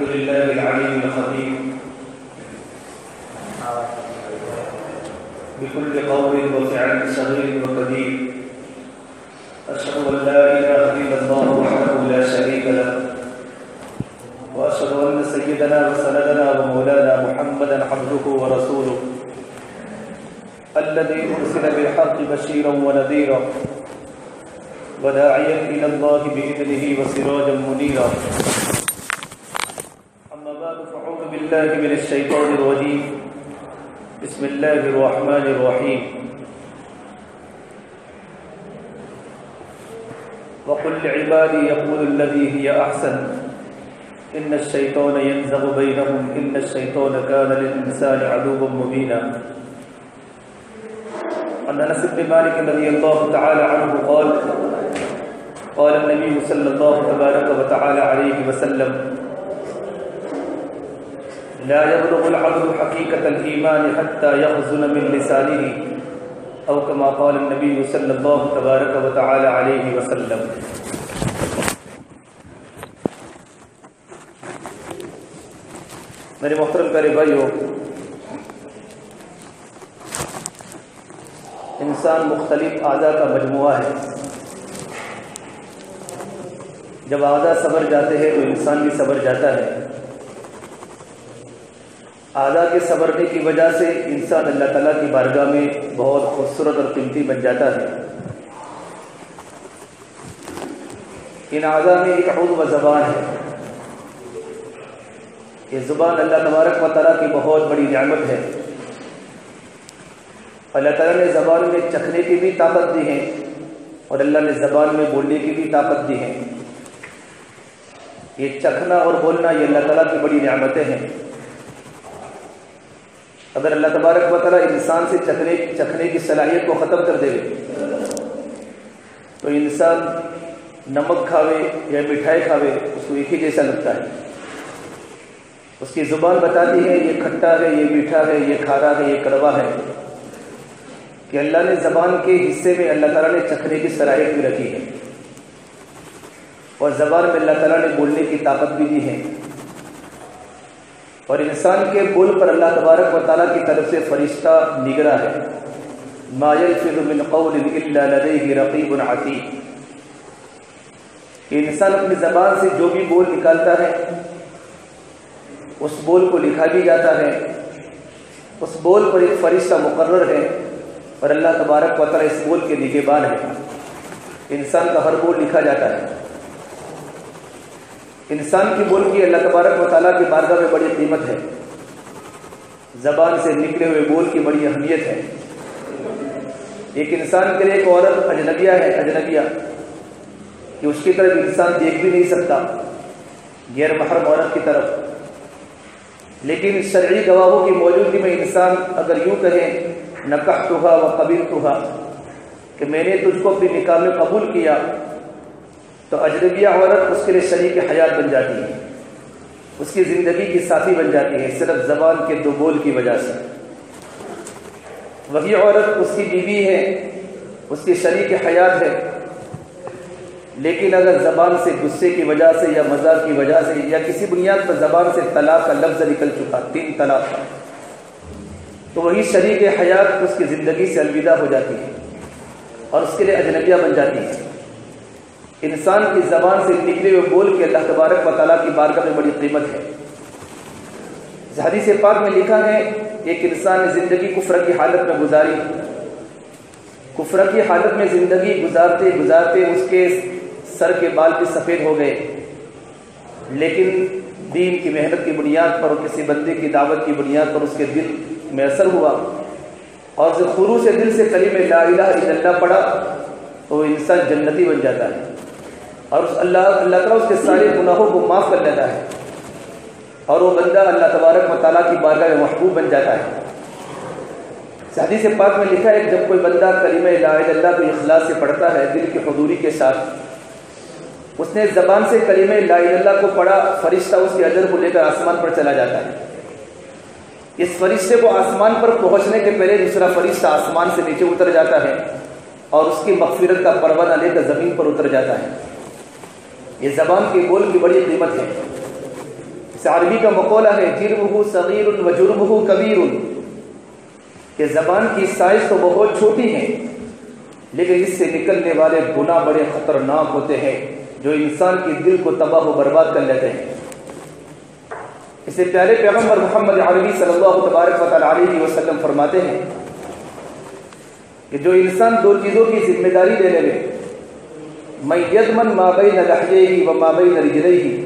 لله العليم الخبير بكل قول وفعل صغير وكبير. أشهد أن لا إله إلا الله وحده لا شريك له، وأشهد أن سيدنا وسندنا ومولانا محمدا عبده ورسوله الذي أرسل بالحق بشيرا ونذيرا وداعيا إلى الله بإذنه وسراجا منيرا. أما بعد فأعوذ بالله من الشيطان الرجيم. بسم الله الرحمن الرحيم. وقل لعبادي يقولوا الذي هي أحسن إن الشيطان ينزغ بينهم إن الشيطان كان للإنسان عدوا مبينا. عن أنس بن مالك رضي الله تعالى عنه قال قال النبي صلى الله تبارك وتعالى عليه وسلم: لا يبلغ العبد حقيقة الإيمان حتى يخزن من لسانه، أو كما قال النبي صلى الله تبارك وتعالى عليه وسلم. میرے محترم پیارے بھائیو، انسان مختلف اعضاء کا مجموعہ ہے. جب اعضاء صبر جاتے ہیں تو انسان بھی صبر جاتا ہے. اعضاء کے صبرنے کی وجہ سے انسان اللہ تعالیٰ کی بارگاہ میں بہت خوبصورت اور قیمتی بن جاتا ہے. ان اعضاء میں ایک عضو و زبان ہے. یہ زبان اللہ تبارک و تعالیٰ کی بہت بڑی نعمت ہے. اللہ تعالیٰ نے زبان میں چکھنے کی بھی طاقت دی ہے اور اللہ نے زبان میں بولنے کی بھی طاقت دی ہے. یہ چکھنا اور بولنا یہ اللہ تعالیٰ کی بڑی نعمتیں ہیں. اگر اللہ تبارک و تعالیٰ انسان سے چکھنے کی صلاحیت کو ختم کر دے تو انسان نمک کھاوے یا مٹھائی کھاوے اس کو ایک ہی جیسا لگتا ہے. اس کی زبان بتاتی ہے یہ کھٹا ہے، یہ میٹھا ہے، یہ کھارا ہے، یہ کڑوا ہے. کہ اللہ نے زبان کے حصے میں اللہ تعالیٰ نے چکھنے کی صلاحیت بھی رکھی ہے اور زبان میں اللہ تعالیٰ نے بولنے کی طاقت بھی دی ہے. اور انسان کے بول پر اللہ تبارک و تعالیٰ کی طرف سے فرشتہ نگراں ہے. ما یلفظ من قول الا لدیہ رقیب عتید. کہ انسان اپنی زبان سے جو بھی بول نکالتا ہے اس بول کو لکھا بھی جاتا ہے. اس بول پر ایک فرشتہ مقرر ہے اور اللہ تبارک و تعالیٰ اس بول کے نگہبان ہے. انسان کا ہر بول لکھا جاتا ہے. انسان کی بول کی اللہ تبارک و تعالیٰ کی بارگاہ میں بڑی قیمت ہے. زبان سے نکلے ہوئے بول کی بڑی اہمیت ہے. ایک انسان کے لیے ایک عورت اجنبیہ ہے، اجنبیہ کہ اس کی طرف انسان دیکھ بھی نہیں سکتا، غیر محرم عورت کی طرف. لیکن شرعی گواہوں کی موجودگی میں انسان اگر یوں کہے نکحتھا وقبلتھا کہ میں نے تجھ کو اپنی نکاح میں قبول کیا، تو اجنبیہ عورت اس کے لیے شریک حیات بن جاتی ہے، اس کی زندگی کی ساتھی بن جاتی ہے صرف زبان کے دو بول کی وجہ سے. وہی عورت اس کی بیوی ہے، اس کی شریک حیات ہے، لیکن اگر زبان سے غصے کی وجہ سے یا مزاق کی وجہ سے یا کسی بنیاد پر زبان سے طلاق کا لفظ نکل چکا، 3 طلاق کا، تو وہی شریک حیات اس کی زندگی سے الوداع ہو جاتی ہے اور اس کے لیے اجنبیہ بن جاتی ہے. انسان کی زبان سے نکلے ہوئے بول کے اللہ تبارک و تعالیٰ کی بارگاہ میں بڑی قیمت ہے. حدیث پاک میں لکھا ہے ایک انسان نے زندگی کفر کی حالت میں گزاری. کفر کی حالت میں زندگی گزارتے گزارتے اس کے سر کے بال بھی سفید ہو گئے، لیکن دین کی محنت کی بنیاد پر اور کسی بندے کی دعوت کی بنیاد پر اس کے دل میں اثر ہوا اور جب خلوص سے دل سے کلمہ لا الہ الا اللہ پڑھا تو وہ انسان جنتی بن جاتا ہے اور اللہ تعالیٰ اس کے سارے گناہوں کو معاف کر لیتا ہے اور وہ بندہ اللہ تبارک و تعالیٰ کی بارگاہ میں محبوب بن جاتا ہے. حدیث پاک میں لکھا ہے جب کوئی بندہ کلمہ لا الہ الا اللہ کو اخلاص سے پڑھتا ہے دل کی حضوری کے ساتھ، اس نے زبان سے کلمہ لا الہ الا اللہ کو پڑھا، فرشتہ اس کے اجر کو لے کر آسمان پر چلا جاتا ہے. اس فرشتے کو آسمان پر پہنچنے کے پہلے دوسرا فرشتہ آسمان سے نیچے اتر جاتا ہے اور اس کی مغفرت کا پروانہ لے کر زمین پر اتر جاتا ہے. یہ زبان کے بول کی بڑی قیمت ہے. اس عربی کا مقولہ ہے جرمہ صغیر و جرمہ کبیر، کہ زبان کی سائز تو بہت چھوٹی ہے لیکن اس سے نکلنے والے گناہ بڑے خطرناک ہوتے ہیں جو انسان کے دل کو تباہ و برباد کر لیتے ہیں۔ اس سے پیارے پیغمبر محمد عربی صلی اللہ تبارک و تعالی علیہ وسلم فرماتے ہیں کہ جو انسان دو چیزوں کی ذمہ داری لینے میں من یضمن ما بین لحییہ و ما بین رجلیہ،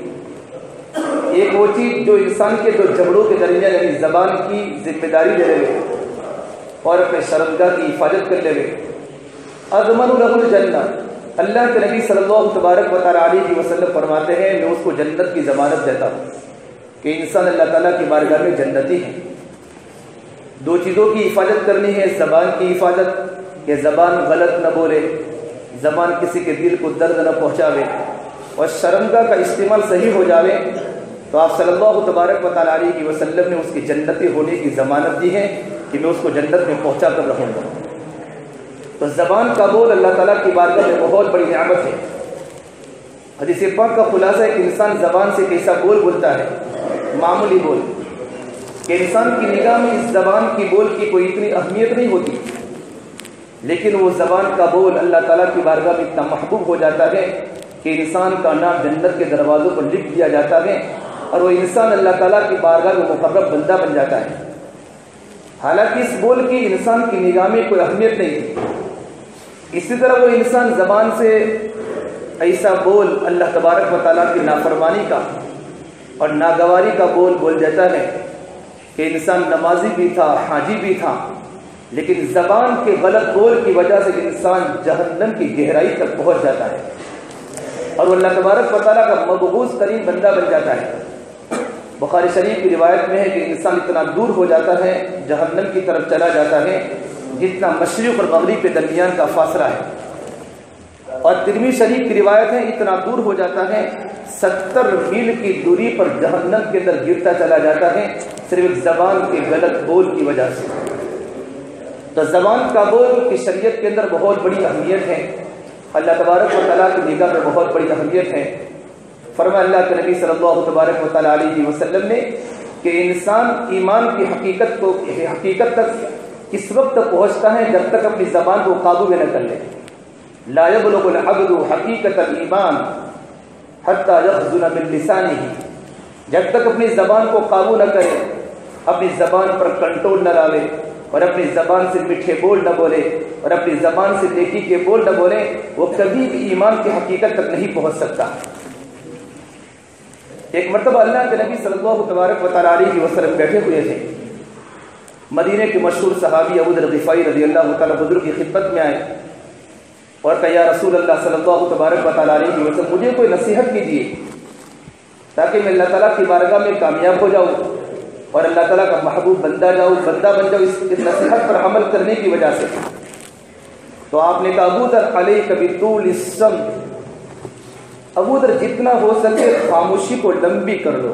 ایک وہ چیز جو انسان کے دو جبڑوں کے درمیان یعنی زبان کی ذمہ داری لینے میں اور اپنے شرمگاہ کی حفاظت کرنے میں، اضمن لہ الجنہ، اللہ کے نبی صلی اللہ تبارک و تعالی علیہ وسلم فرماتے ہیں میں اس کو جنت کی ضمانت دیتا ہوں کہ انسان اللہ تعالیٰ کی بارگاہ میں جنتی ہے۔ دو چیزوں کی حفاظت کرنی ہے، زبان کی حفاظت کہ زبان غلط نہ بولے، زبان کسی کے دل کو درد نہ پہنچاوے، اور شرمگاہ کا استعمال صحیح ہو جاوے تو آپ صلی اللہ تبارک و تعالی علیہ وسلم نے اس کی جنتی ہونے کی ضمانت دی ہے کہ میں اس کو جنت میں پہنچا کر رہوں گا۔ تو زبان کا بول اللہ تعالیٰ کی بارگاہ میں بہت بڑی نعمت ہے۔ حدیث پاک کا خلاصہ ہے کہ انسان زبان سے کیسا بول بولتا ہے، معمولی بول، کہ انسان کی نگاہ میں اس زبان کی بول کی کوئی اتنی اہمیت نہیں ہوتی، لیکن وہ زبان کا بول اللہ تعالیٰ کی بارگاہ میں اتنا محبوب ہو جاتا ہے کہ انسان کا نام جنت کے دروازوں پر لکھ دیا جاتا ہے اور وہ انسان اللہ تعالیٰ کی بارگاہ میں مقرب بندہ بن جاتا ہے۔ حالانکہ اس بول کی انسان کی نگاہ میں کوئی اہمیت نہیں تھی، اسی طرح وہ انسان زبان سے ایسا بول اللہ تبارک و تعالیٰ کی نافرمانی کا اور ناگواری کا بول بول دیتا ہے کہ انسان نمازی بھی تھا، حاجی بھی تھا، لیکن زبان کے غلط بول کی وجہ سے انسان جہنم کی گہرائی تک پہنچ جاتا ہے اور وہ اللہ تبارک و تعالیٰ کا مبغوض ترین بندہ بن جاتا ہے۔ بخاری شریف کی روایت میں ہے کہ انسان اتنا دور ہو جاتا ہے، جہنم کی طرف چلا جاتا ہے جتنا مشرق اور مغرب کے درمیان کا فاصلہ ہے، اور ترمذی شریف کی روایت ہے اتنا دور ہو جاتا ہے 70 میل کی دوری پر جہنم کے اندر گرتا چلا جاتا ہے صرف ایک زبان کے غلط بول کی وجہ سے۔ تو زبان کا بول کی شریعت کے اندر بہت بڑی اہمیت ہے، اللہ تبارک و تعالیٰ کی نگاہ میں بہت بڑی اہمیت ہے۔ فرمایا اللہ کے نبی صلی اللہ تبارک و تعالیٰ علیہ وسلم نے کہ انسان ایمان کی حقیقت تک اس وقت پہنچتا ہے جب تک اپنی زبان کو قابو میں نہ کر لے۔ لا يبلغ العبد حقیقت الایمان حتی یخزن باللسانہ، جب تک اپنی زبان کو قابو نہ کرے، اپنی زبان پر کنٹرول نہ لاوے اور اپنی زبان سے میٹھے بول نہ بولے اور اپنی زبان سے نیکی کے بول نہ بولے، وہ کبھی بھی ایمان کی حقیقت تک نہیں پہنچ سکتا۔ ایک مرتبہ اللہ کے نبی صلی اللہ تبارک و تعالی علیہ وسلم بیٹھے ہوئے تھے، مدینے کے مشہور صحابی ابو ذر غفاری رضی اللہ تعالیٰ بزرگ کی خدمت میں آئے اور کہا یا رسول اللہ صلی اللہ تبارک و تعالیٰ علیہ وسلم مجھے کوئی نصیحت کیجیے تاکہ میں اللہ تعالیٰ کی بارگاہ میں کامیاب ہو جاؤں اور اللہ تعالیٰ کا محبوب بندہ بن جاؤں اس نصیحت پر عمل کرنے کی وجہ سے۔ تو آپ نے کہا ابو ذر علیک بطول الصمت، ابو ذر جتنا ہو سکے خاموشی کو لمبی کر لو،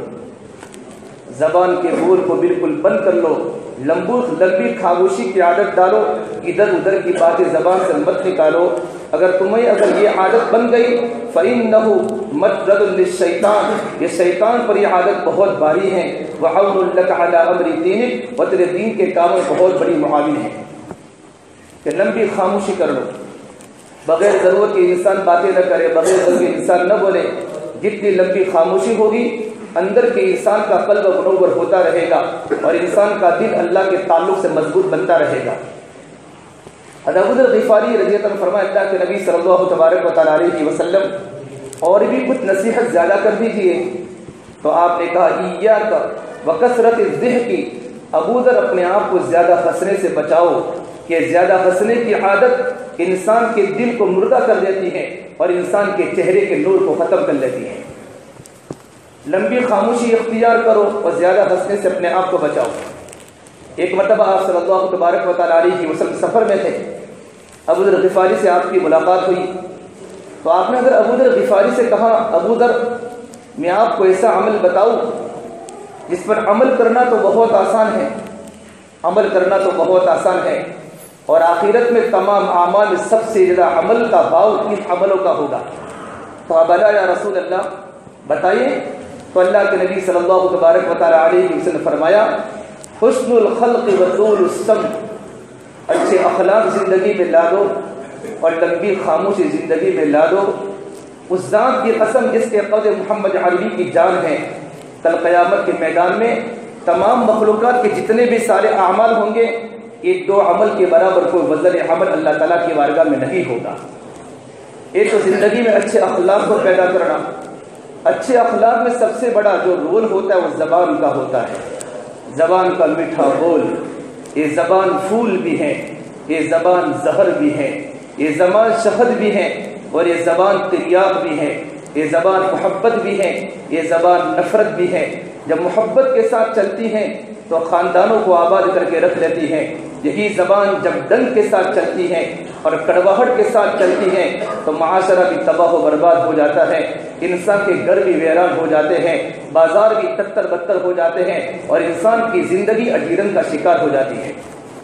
زبان کے بول کو بالکل بند کر لو، لمبی خاموشی کی عادت ڈالو، ادھر ادھر کی باتیں زبان سے مت نکالو۔ اگر یہ عادت بن گئی فَإِنَّهُ مَطْرَدٌ لِلشَّيْطَانِ، یہ شیطان پر یہ عادت بہت باری ہے، وَعَوْنٌ لَكَ عَلَىٰ أَمْرِ دِينِكَ، وہ تیرے دین کے کاموں میں بہت بڑی معاون ہے کہ لمبی خاموشی کر لو، بغیر ضرورت کے انسان باتیں نہ کرے، بغیر ضرورت کے انسان نہ بولے۔ جتنی لمبی خاموشی ہوگی اندر کے انسان کا قلب منور ہوتا رہے گا اور انسان کا دل اللہ کے تعلق سے مضبوط بنتا رہے گا۔ ابو ذر غفاری رضی اللہ عنہ فرمایا اللہ کے نبی صلی اللہ تبارک و تعالیٰ علیہ وسلم اور بھی کچھ نصیحت زیادہ کر دیجیے، تو آپ نے کہا ایاک وکثرت الضحک، ابو ذر اپنے آپ کو زیادہ ہنسنے سے بچاؤ، کہ زیادہ ہنسنے کی عادت انسان کے دل کو مردہ کر دیتی ہے اور انسان کے چہرے کے نور کو ختم کر لیتی ہے۔ لمبی خاموشی اختیار کرو اور زیادہ ہنسنے سے اپنے آپ کو بچاؤ۔ ایک مرتبہ آپ صلی اللہ تبارک و تعالیٰ علیہ وسلم سفر میں تھے، ابو ذر غفاری سے آپ کی ملاقات ہوئی، تو آپ نے اگر ابو ذر غفاری سے کہا ابو ذر میں آپ کو ایسا عمل بتاؤں جس پر عمل کرنا تو بہت آسان ہے، عمل کرنا تو بہت آسان ہے اور آخرت میں تمام اعمال میں سب سے زیادہ عمل کا باؤ ان عملوں کا ہوگا۔ تو بلا یا رسول اللہ بتائیے، تو اللہ کے نبی صلی اللہ تبارک و تعالیٰ علیہ وسلم نے فرمایا حسن الخلق و طول السمت، اچھے اخلاق زندگی میں لا دو اور لمبی خاموشی زندگی میں لا دو، اس ذات کی قسم جس کے قد محمد عربی کی جان ہے، کل قیامت کے میدان میں تمام مخلوقات کے جتنے بھی سارے اعمال ہوں گے، ایک دو عمل کے برابر کوئی وزن عمل اللہ تعالیٰ کی بارگاہ میں نہیں ہوگا۔ ایک تو زندگی میں اچھے اخلاق کو پیدا کرنا، اچھے اخلاق میں سب سے بڑا جو رول ہوتا ہے وہ زبان کا ہوتا ہے۔ زبان کا میٹھا بول، یہ زبان پھول بھی ہے، یہ زبان زہر بھی ہے، یہ زبان شہد بھی ہے، اور یہ زبان تریاق بھی ہے، یہ زبان محبت بھی ہے، یہ زبان نفرت بھی ہے۔ جب محبت کے ساتھ چلتی ہیں تو خاندانوں کو آباد کر کے رکھ لیتی ہیں، یہی زبان جب ڈنگ کے ساتھ چلتی ہے اور کڑواہٹ کے ساتھ چلتی ہے تو معاشرہ بھی تباہ و برباد ہو جاتا ہے، انسان کے گھر بھی ویران ہو جاتے ہیں، بازار بھی تتر بتر ہو جاتے ہیں، اور انسان کی زندگی اجیرن کا شکار ہو جاتی ہے۔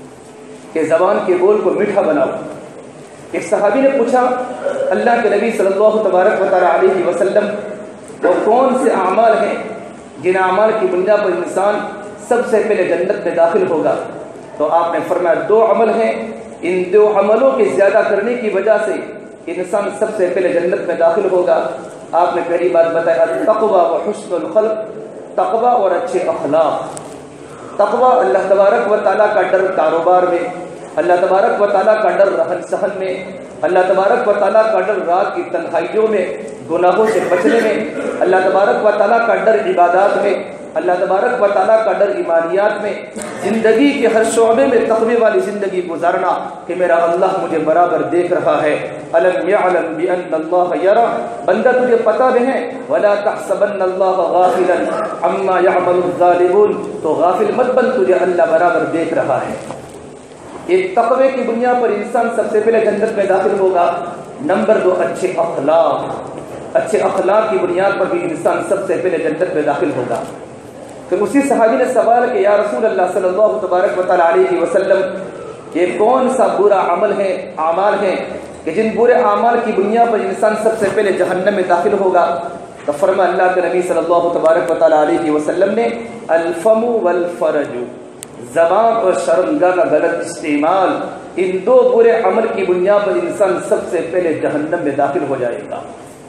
کہ زبان کے بول کو میٹھا بناؤ۔ ایک صحابی نے پوچھا اللہ کے نبی صلی اللہ تبارک و تعالیٰ علیہ وسلم، وہ کون سے اعمال ہیں جن اعمال کی بنیاد پر انسان سب سے پہلے جنت میں داخل ہوگا؟ تو آپ نے فرمایا دو عمل ہیں، ان دو عملوں کے زیادہ کرنے کی وجہ سے انسان سب سے پہلے جنت میں داخل ہوگا۔ آپ نے پہلی بات بتایا تقوی و حسن الخلق، تقوی اور اچھے اخلاق۔ تقوی اللہ تبارک و تعالیٰ کا ڈر کاروبار میں، اللہ تبارک و تعالیٰ کا ڈر رہن سہن میں، اللہ تبارک و تعالیٰ کا ڈر رات کی تنہائیوں میں گناہوں سے بچنے میں، اللہ تبارک و تعالیٰ کا ڈر عبادات میں، اللہ تبارک و تعالیٰ کا ڈر ایمانیات میں، زندگی کے ہر شعبے میں تقوی والی زندگی گزارنا کہ میرا اللہ مجھے برابر دیکھ رہا ہے۔ الم یعلم بان اللہ یری، بندہ تجھے پتہ بھی ہے، ولا تحسبن اللہ غافلا عما یعمل الظالمون، تو غافل مت بن، تجھے اللہ برابر دیکھ رہا ہے۔ ایک تقوی کی بنیاد پر انسان سب سے پہلے جنت میں داخل ہوگا۔ نمبر دو اچھے اخلاق، اچھے اخلاق کی بنیاد پر بھی انسان سب سے پہلے جنت میں داخل ہوگا۔ پھر اسی صحابی نے سوال کہ یا رسول اللہ صلی اللہ تبارک و تعالیٰ علیہ وسلم، یہ کون سا برا عمل ہے، اعمال ہیں کہ جن برے اعمال کی بنیاد پر انسان سب سے پہلے جہنم میں داخل ہوگا؟ تو فرمایا اللہ کے نبی صلی اللہ تبارک و تعالیٰ علیہ وسلم نے الفم والفرج، زبان اور شرمگاہ کا غلط استعمال، ان دو برے عمل کی بنیاد پر انسان سب سے پہلے جہنم میں داخل ہو جائے گا۔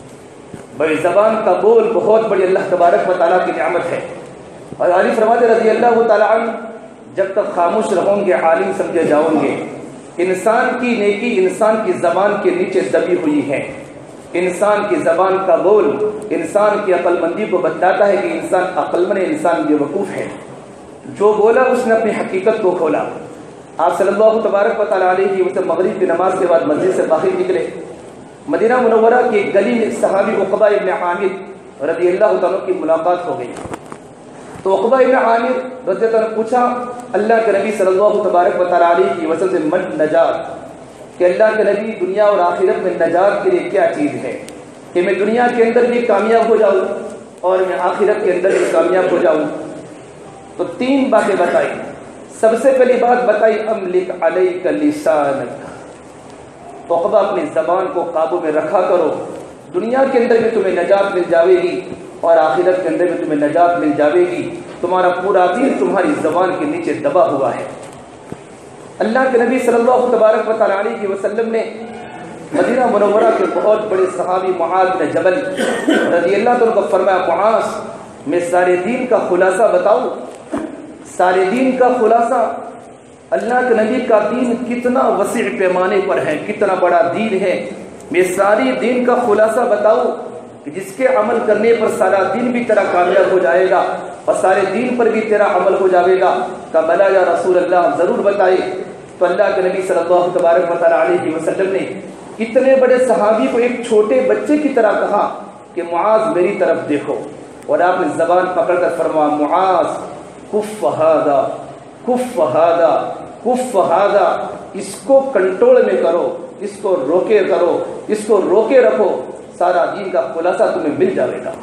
بھائی زبان کا بول بہت بڑی اللہ تبارک و تعالیٰ کی نعمت ہے، اور علی فرماتے رضی اللہ تعالیٰ عنہ جب تک خاموش رہوں گے عالم سمجھے جاؤں گے۔ انسان کی نیکی انسان کی زبان کے نیچے دبی ہوئی ہے۔ انسان کی زبان کا بول انسان کی عقل مندی کو بتلاتا ہے کہ انسان عقل مند، انسان بے وقوف ہے۔ جو بولا اس نے اپنی حقیقت کو کھولا۔ آپ صلی اللہ تبارک و تعالیٰ علیہ وسلم مغرب کی نماز کے بعد مسجد سے باہر نکلے، مدینہ منورہ کی ایک گلی میں صحابی عقبہ ابن عامر رضی اللہ تعالیٰ کی ملاقات ہو گئی۔ تو عقبہ ابن عامر رضی اللہ عنہ نے پوچھا اللہ کے نبی صلی اللہ تبارک و تعالیٰ علیہ وسلم سے من نجات، کہ اللہ کے نبی دنیا اور آخرت میں نجات کے لیے کیا چیز ہے کہ میں دنیا کے اندر بھی کامیاب ہو جاؤں اور میں آخرت کے اندر بھی کامیاب ہو جاؤں؟ تو تین باتیں بتائی۔ سب سے پہلی بات بتائی املک علیک لسانک، عقبہ اپنی زبان کو قابو میں رکھا کرو، دنیا کے اندر بھی تمہیں نجات مل جاوے گی اور آخرت کے اندر بھی تمہیں نجات مل جاوے گی۔ تمہارا پورا دین تمہاری زبان کے نیچے دبا ہوا ہے۔ اللہ کے نبی صلی اللہ تبارک و تعالیٰ علیہ وسلم نے مدینہ منورہ کے بہت بڑے صحابی معاذ بن جبل رضی اللہ تعالیٰ کو فرمایا معاذ میں سارے دین کا خلاصہ بتاؤں؟ سارے دین کا خلاصہ، اللہ کے نبی کا دین کتنا وسیع پیمانے پر ہے، کتنا بڑا دین ہے، میں ساری دین کا خلاصہ بتاؤں کہ جس کے عمل کرنے پر سارا دین بھی تیرا کامیاب ہو جائے گا اور سارے دین پر بھی تیرا عمل ہو جائے گا؟ کہ بلا یا رسول اللہ، ضرور بتائے۔ تو اللہ کے نبی صلی اللہ تبارک و تعالیٰ علیہ وسلم نے اتنے بڑے صحابی کو ایک چھوٹے بچے کی طرح کہا کہ معاذ میری طرف دیکھو، اور آپ نے زبان پکڑ کر فرمایا معاذ کف ہذا کف ہذا کف ہذا، اس کو کنٹرول میں کرو، اس کو روکے کرو، اس کو روکے رکھو، سارا دین کا خلاصہ تمہیں مل جائے گا۔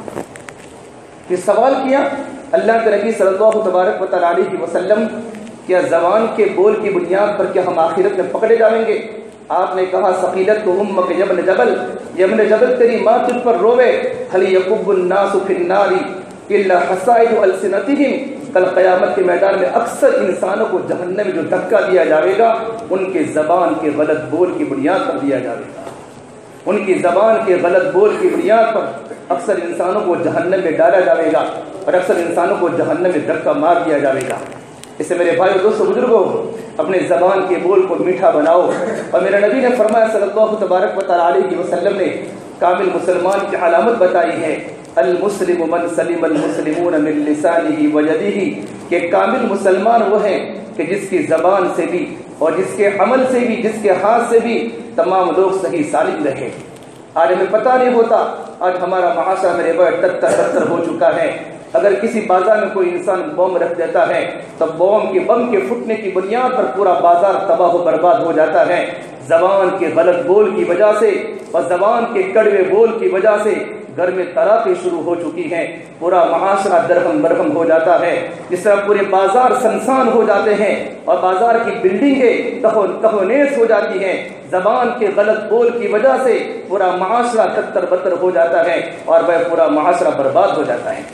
یہ سوال کیا اللہ کے نبی صلی اللہ تبارک و تعالیٰ علیہ وسلم، کیا زبان کے بول کی بنیاد پر کیا ہم آخرت میں پکڑے جائیں گے؟ آپ نے کہا ثقیلت کو امک یبن جبل، یبن جبل تیری ماں تجھ پر روے، هل یکب الناس فی النار، الا حصائد السنتہم، کل قیامت کے میدان میں اکثر انسانوں کو جہنم میں جو دھکا دیا جائے گا ان کے زبان کے غلط بول کی بنیاد پر دیا جائے گا، ان کی زبان کے غلط بول کی بنیاد پر اکثر انسانوں کو جہنم میں ڈالا جائے گا اور اکثر انسانوں کو جہنم میں دھکا مار دیا جائے گا۔ اس سے میرے بھائیو دوستو بزرگوں، اپنے زبان کے بول کو میٹھا بناؤ۔ اور میرے نبی نے فرمایا صلی اللہ تبارک و تعالی علیہ وسلم نے کامل مسلمان کی علامت بتائی ہے، المسلم من سلم المسلمون من لسانہ و یدہ، کہ کامل مسلمان وہ ہے کہ جس کی زبان سے بھی اور جس کے عمل سے بھی، جس کے ہاتھ سے بھی تمام لوگ صحیح سالم رہے۔ آج ہمیں پتہ نہیں ہوتا، آج ہمارا معاشرہ میرے بڑے تتر ہو چکا ہے۔ اگر کسی بازار میں کوئی انسان بم رکھ دیتا ہے تو بم کے پھٹنے کی بنیاد پر پورا بازار تباہ و برباد ہو جاتا ہے۔ زبان کے غلط بول کی وجہ سے اور زبان کے کڑوے بول کی وجہ سے گھر میں طلاقیں شروع ہو چکی ہیں، پورا معاشرہ درہم برہم ہو جاتا ہے، جس طرح پورے بازار سنسان ہو جاتے ہیں اور بازار کی بلڈنگیں تہو نیز ہو جاتی ہیں۔ زبان کے غلط بول کی وجہ سے پورا معاشرہ تتر بتر ہو جاتا ہے اور وہ پورا معاشرہ برباد ہو جاتا ہے۔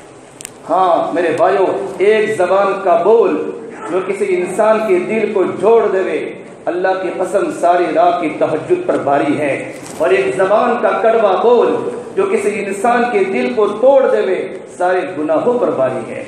ہاں میرے بھائیو، ایک زبان کا بول جو کسی انسان کے دل کو جوڑ دے، اللہ کی قسم ساری رات کی تہجد پر باری ہے، اور ایک زبان کا کڑوا بول جو کسی انسان کے دل کو توڑ دے سارے گناہوں پر باری ہے۔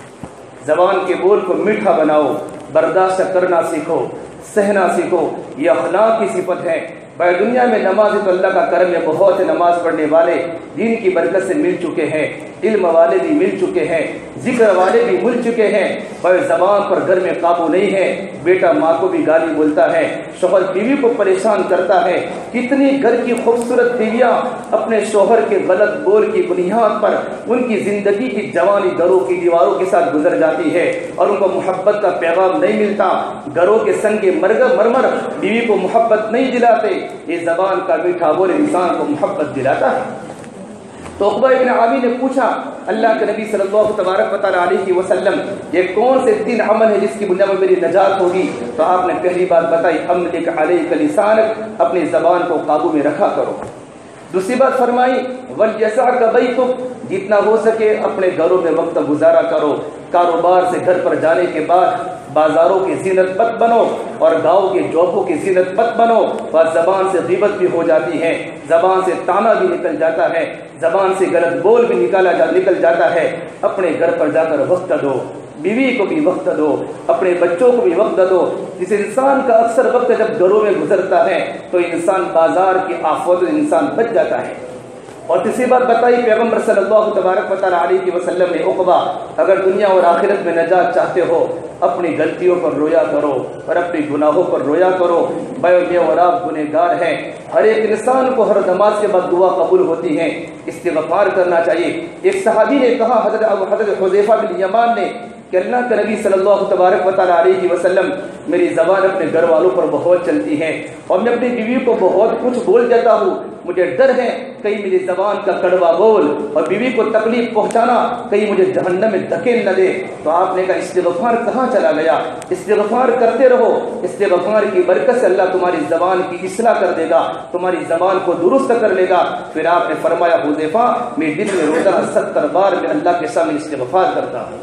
زبان کے بول کو میٹھا بناؤ، برداشت کرنا سیکھو، سہنا سیکھو، یہ اخلاق کی صفت ہے۔ بھائی دنیا میں نماز تو اللہ کا کرم ہے، بہت نماز پڑھنے والے دین کی برکت سے مل چکے ہیں، علم والے بھی مل چکے ہیں، ذکر والے بھی مل چکے ہیں، بھائی زبان پر گھر میں قابو نہیں ہے، بیٹا ماں کو بھی گالی بولتا ہے، شوہر بیوی کو پریشان کرتا ہے۔ کتنی گھر کی خوبصورت بیویاں اپنے شوہر کے غلط بول کی بنیاد پر ان کی زندگی کی جوانی گھروں کی دیواروں کے ساتھ گزر جاتی ہے اور ان کو محبت کا پیغام نہیں ملتا، گھروں کے سنگ مرمر بیوی کو محبت نہیں دلاتے۔ یہ زبان کا میٹھا بول انسان کو محبت دلاتا ہے۔ تو عقبہ ابن عامر نے پوچھا اللہ کے نبی صلی اللہ تبارک و تعالی علیہ وسلم، یہ کون سے 3 عمل ہے جس کی بنیاد پر میری نجات ہوگی؟ تو آپ نے پہلی بات بتائی، املک علیک لسانک، اپنی زبان کو قابو میں رکھا کرو۔ دوسری بات فرمائی، ولیسعک بیتک، جتنا ہو سکے اپنے گھروں میں وقت گزارا کرو، کاروبار سے گھر پر جانے کے بعد بازاروں کی زینت مت بنو اور گاؤں کے جوبوں کی زینت مت بنو، اور زبان سے غیبت بھی ہو جاتی ہے، زبان سے تانا بھی نکل جاتا ہے، زبان سے غلط بول بھی نکل جاتا ہے۔ اپنے گھر پر جا کر وقت دو، بیوی کو بھی وقت دو، اپنے بچوں کو بھی وقت دو۔ جس انسان کا اکثر وقت جب گھروں میں گزرتا ہے تو انسان بازار کی آفات سے انسان بچ جاتا ہے۔ اور تیسری بات بتائی پیغمبر صلی اللہ تبارک و تعالی علیہ وسلم نے، عقبہ اگر دنیا اور آخرت میں نجات چاہتے ہو اپنی غلطیوں پر رویا کرو اور اپنی گناہوں پر رویا کرو۔ میں اور آپ گنہگار ہیں، ہر ایک انسان کو ہر نماز کے بعد دعا قبول ہوتی ہے، استغفار کرنا چاہیے۔ ایک صحابی نے کہا، حضرت حذیفہ بن یمان نے، کہ اللہ کے نبی صلی اللہ تبارک و تعالی علیہ وسلم، میری زبان اپنے گھر والوں پر بہت چلتی ہے اور میں اپنی بیوی کو بہت کچھ بول دیتا ہوں، مجھے ڈر ہے کہیں میری زبان کا کڑوا بول اور بیوی کو تکلیف پہنچانا کہیں مجھے جہنم میں دھکیل نہ دے۔ تو آپ نے کہا استغفار کہاں چلا گیا؟ استغفار کرتے رہو، استغفار کی برکت سے اللہ تمہاری زبان کی اصلاح کر دے گا، تمہاری زبان کو درست کر لے گا۔ پھر آپ نے فرمایا، حذیفہ میں دن میں روزانہ 70 بار میں اللہ کے سامنے استغفار کرتا ہوں۔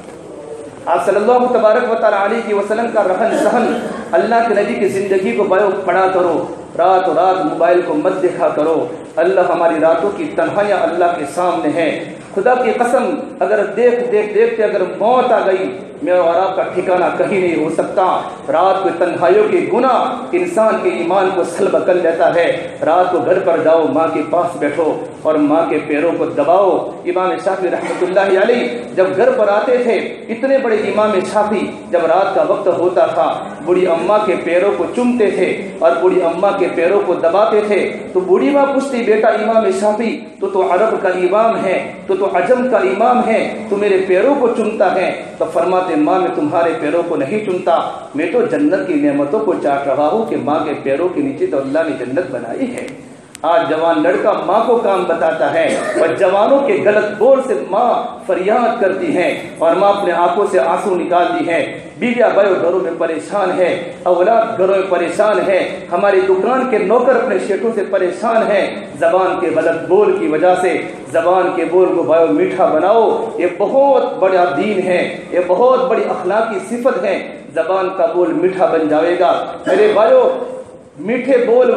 آپ صلی اللہ تبارک و تعالی علیہ وسلم کا رہن سہن، اللہ کے نبی کی زندگی کو پڑھا کرو، رات موبائل کو مت دیکھا کرو۔ اللہ ہماری راتوں کی تنہائیاں اللہ کے سامنے ہیں، خدا کی قسم اگر دیکھتے اگر موت آ گئی، میرا اور آپ کا ٹھکانہ کہیں نہیں ہو سکتا۔ رات کو تنہائیوں کے گناہ انسان کے ایمان کو سلب کر لیتا ہے۔ رات کو گھر پر جاؤ، ماں کے پاس بیٹھو اور ماں کے پیروں کو دباؤ۔ امام شافعی رحمۃ اللہ علیہ جب گھر پر آتے تھے، اتنے بڑے امام شافعی جب رات کا وقت ہوتا تھا بوڑھی اماں کے پیروں کو چومتے تھے اور بوڑھی اماں کے پیروں کو دباتے تھے، تو بوڑھی ماں پوچھتی، بیٹا امام شافعی تو عرب کا امام ہے، تو عجم کا امام ہے، تو میرے پیروں کو چومتا ہے؟ تو فرماتے، ماں میں تمہارے پیروں کو نہیں چومتا، میں تو جنت کی نعمتوں کو چاٹ رہا ہوں کہ ماں کے پیروں کے نیچے تو اللہ نے جنت بنائی ہے۔ آج جوان لڑکا ماں کو کام بتاتا ہے اور جوانوں کے غلط بول سے ماں فریاد کرتی ہیں اور ماں اپنے آنکھوں سے آنسو نکالتی ہے. بیویاں بھائیوں گھروں میں پریشان ہے, اولاد گھروں میں پریشان ہے, ہماری دکان کے نوکر اپنے شیٹوں سے پریشان ہیں زبان کے غلط بول کی وجہ سے. زبان کے بول کو بھائیوں میٹھا بناؤ, یہ بہت بڑا دین ہے, یہ بہت بڑی اخلاقی صفت ہے. زبان کا بول میٹھا بن جائے گا. میرے بھائیوں میٹھے بول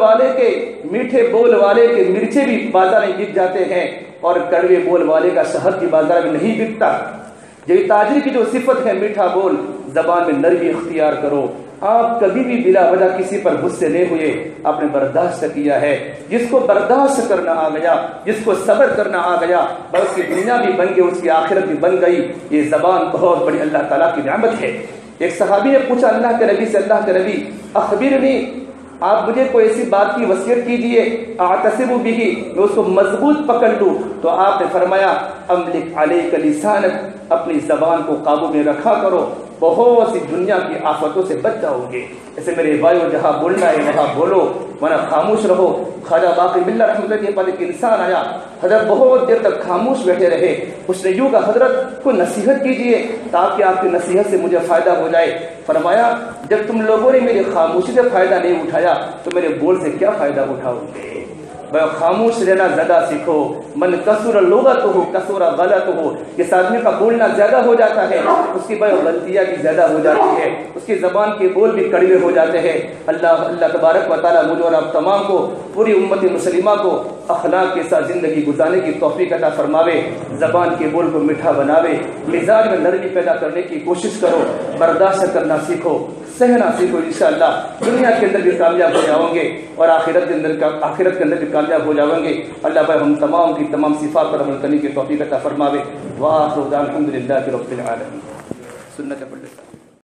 والے کے مرچے بھی بازار میں بک جاتے ہیں اور کڑوے بول والے کا شہد بھی بازار میں نہیں بکتا. یہ تاجر کی جو صفت ہے میٹھا بول, زبان میں نرمی اختیار کرو. آپ کبھی بھی بلا وجہ کسی پر غصے نہیں ہوئے, آپ نے برداشت کیا ہے. جس کو برداشت کرنا آ گیا, جس کو صبر کرنا آ گیا, بس اس کی دنیا بھی بن گئی, اس کی آخرت بھی بن گئی. یہ زبان بہت بڑی اللہ تعالیٰ کی نعمت ہے. ایک صحابی نے پوچھا اللہ کے نبی سے, اللہ کے نبی اخبرنی, آپ مجھے کوئی ایسی بات کی وصیت کیجئے اعتصم بہ, میں اس کو مضبوط پکڑ لوں. تو آپ نے فرمایا املک علیک لسانک, اپنی زبان کو قابو میں رکھا کرو, بہت سی دنیا کی آفتوں سے بچ جاؤ گے. ایسے میرے بھائیوں جہاں بولنا ہے وہاں بولو ورنہ خاموش رہو. خواجہ باقر ملہ رحمۃ اللہ کے پاس ایک انسان آیا, حضرت بہت دیر تک خاموش بیٹھے رہے. اس نے یوں کہا حضرت کو نصیحت کیجئے تاکہ آپ کی نصیحت سے مجھے فائدہ ہو جائے. فرمایا جب تم لوگوں نے میری خاموشی سے فائدہ نہیں اٹھایا تو میرے بول سے کیا فائدہ اٹھاؤ گے. خاموش رہنا زیادہ سیکھو. من کثر لغت ہو کثر غلط ہو, جس آدمی کا بولنا زیادہ ہو جاتا ہے اس کی غلطیاں بھی زیادہ ہو جاتی ہے, اس کی زبان کے بول بھی کڑوے ہو جاتے ہیں. اللہ تبارک و تعالیٰ مجھے اور آپ تمام کو, پوری امت مسلمہ کو اخلاق کے ساتھ زندگی گزارنے کی توفیق عطا فرماوے. زبان کے بول کو میٹھا بناوے, مزاج میں نرمی پیدا کرنے کی کوشش کرو, برداشت کرنا سیکھو, سہنا سیکھو. انشاءاللہ دنیا کے اندر بھی کامیاب ہو جاؤ گے اور آخرت کے اندر بھی کامیاب ہو جاؤ گے. اللہ بھائی ہم تمام کی تمام صفات پر عمل کرنے کی توفیق عطا فرماوے. وآخر دعوانا الحمدللہ رب العالمین. سنت پڑھ لیتا